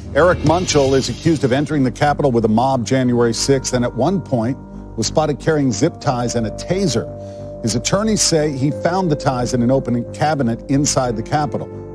Eric Munchel is accused of entering the Capitol with a mob January 6th and at one point was spotted carrying zip ties and a taser. His attorneys say he found the ties in an open cabinet inside the Capitol.